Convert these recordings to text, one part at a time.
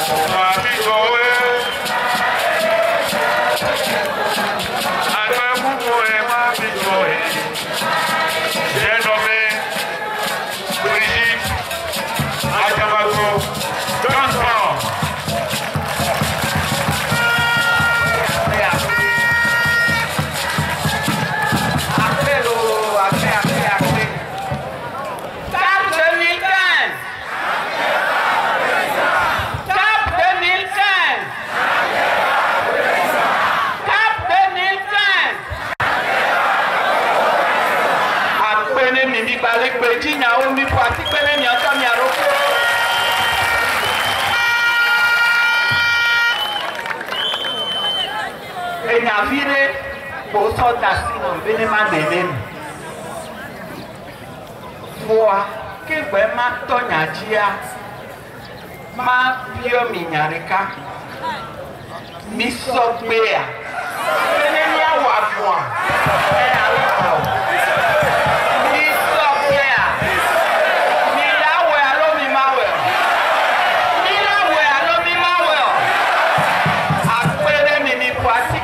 J'ai nommé Mme Adjamagbo, transport. Et navire pour sortir dans le bénéma de l'homme. Moi, que vraiment ton adia, ma bio mignareka, mi sopea, bénémia wafwa, et alors, mi sopea, mi la we alo mi mawe, mi la we alo mi mawe, apere mi mi pratique.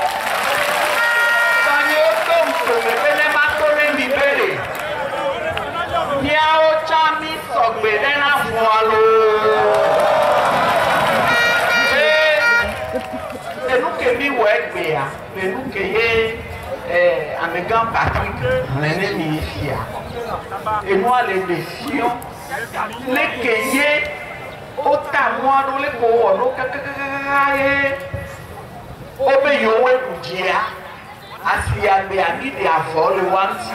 Et nous qui vivons et nous qui sommes Patrick, l'ennemi ici. Et nous les décisions, les qui autant moi nous les courons, obéissons et Dieu. Asia be ami de avol le wanti.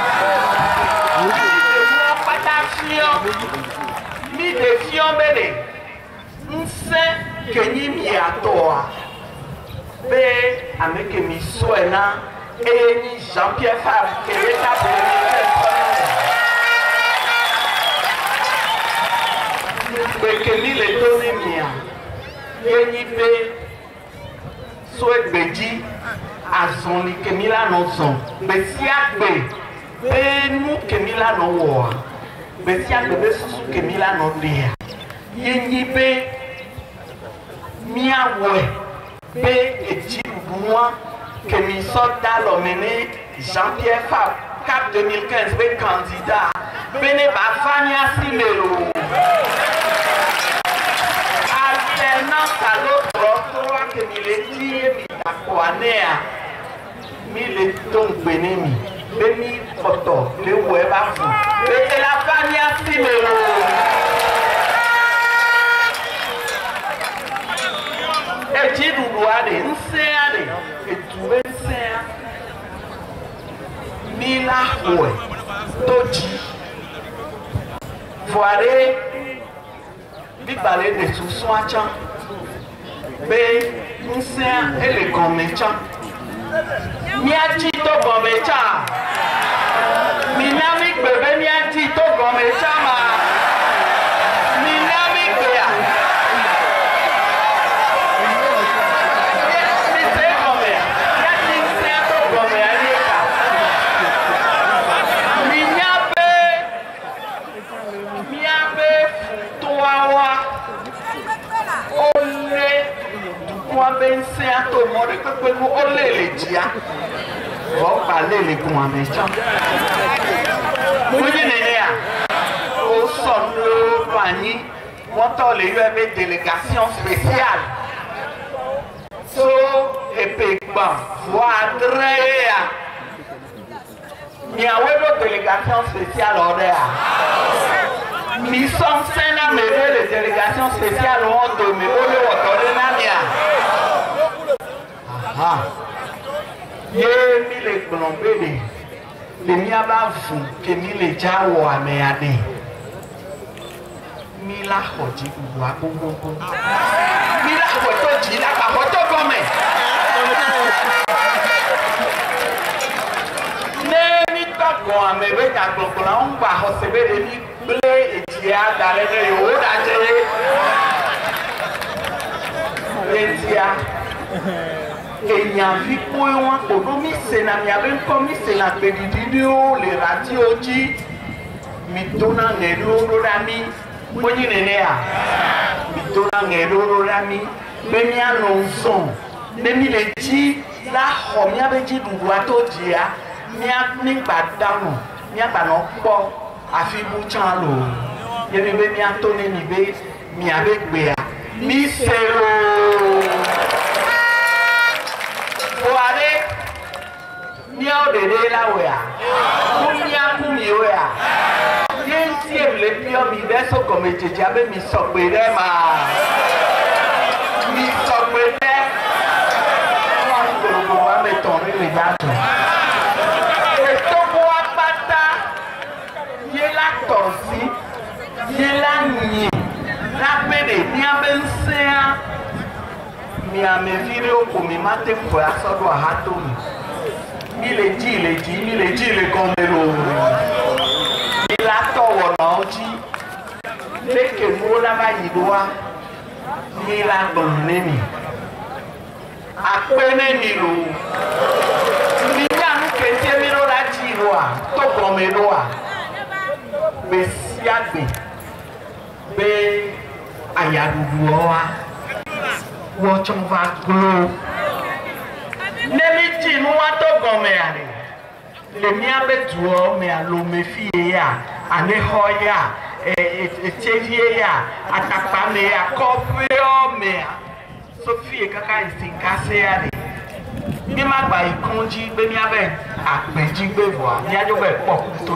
Mi de fion bele. Nse kenyi mi atoa. Be ameke mi soena e ni Jean-Pierre Favre que l'État be que ni le donne mia. Kenyi be souhaite beji azoni kemila no son besia be nous kemila no wa besia be susu kemila no dia yenyi be miawe be eti moi kemi soda lo mené Jean-Pierre Favre cap 2015 be candidat bene ba fania simelo alternance à l'autre kemi le die Kwanea mi le ton benemi beni photo le weba fu et la fania simelo et tu dois de nseade et tu nseade mi la ouais toji voire bi balé de sous soichan be nsen ele gomecha mi aji to gomecha mi nami bebe mi aji to gomecha ma mi nami bea mi se gome ya ti nsen to gome aleka mi abe futoawa ole moi ben c'est à tout le monde que nous on les dia on parler les commandations vous venez au son le panier montant les UAB délégation spéciale so et pegba voadrea mi awedo délégation spéciale order mi sommes sena mere les délégations spéciales ont dormi au le autore namia ah ye mi le glombele le mi aba fu ke mi le jawo ameade mi la hoji wa gbogbo mi la foto ji la pa foto gome ne mi to go amebe ta gbogbo la on gba hosebe le mi ble etia dale ne yo da je etia et y a vu pour moi pour nous c'est na mi avait comme c'est la vidéo les radios dit mi donna ne lo rami mo ni ne ya mi dona ngero rami be mi anonson be mi le di la ho mi abeji dudu ato dia mi gbadanu mi agbano po afi bu chan lo ye mi be mi atone mi be mi abegbe a mi sero oare mi o dede la we a mi aku mi we a si le pio mi beso come jeje abe mi sogbe re ma mi sogbe re won ko wa me ton re yato e to bo apata ye la tosi ye la ni la pede mi abensia mi ame video ko mi mate ko asodo ahato mi le ji kondelo la towo na oji leke mo la ba yidoa ni la gbonne mi apene mi lo ni ya nke ti mi lo la ji lo a to gbon me lo a be si agbe be ayadudu o wa wo chon va glo ne mi ji nu wa to gbon me ale le mi abetuo me alo me fie ya ane hoya etevie ya atapa me ya kofio me Sophie kaka isinkase ya de mi ma gba ikunji be mi abe apeji gbe vo mi ajo gbe poku to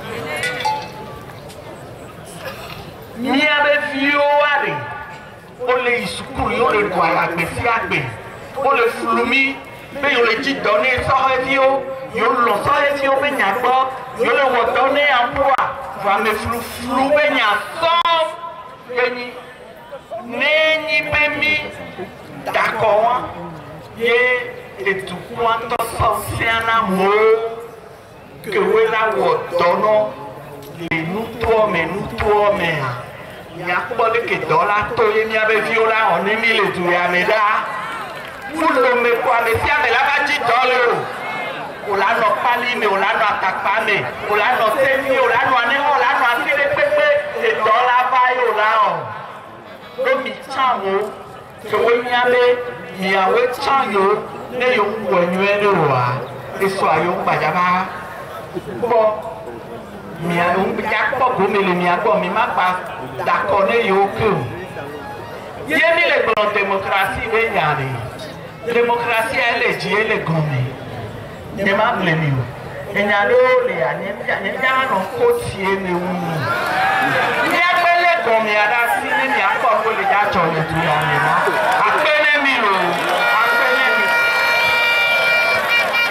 ni mi abe fio wa de o le isukuru o le gwa agbe si agbe o le flumi be o le ji doni so evio yo lo so eti o be nya gbo yo le wo do ni anwa va me flu be nya so eni neni be mi d'accord ye etu kwanto so siana mo ke we la wo do no le nuto me ya ko le ke dola to ye mi abe viola on mi le tu ya me da fulo me kwa me si ame la ba ji dole o olano pali me olano atapa me olano semi olano ani olano asire pepe e dola bayi olano lo mi chamo ke we mi abe mi awe chanyo ne yo wo nyu ene wa eso ayo gbajaba bo mi ayo gbajaba go me le mi agbo mi ma pa d'accord ne yo ku ye mi le gbon démocratie be nyare démocratie elle ji elle gomi ne ma blame you enya do le ani ja no ko tie me wu ni agbele gomi ada si ni mi akọ ko le ja cho le tu ya ni na apele mi lo apele mi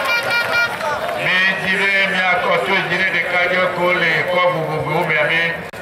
me dire mi akọ to dire de kajo ko le ko bu me